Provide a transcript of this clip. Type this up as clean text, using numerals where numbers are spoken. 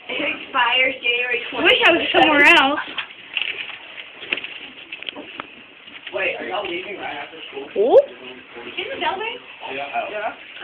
It expires January 20th. I wish I was somewhere else. Wait, are y'all leaving right after school? Oh? In the building? Yeah.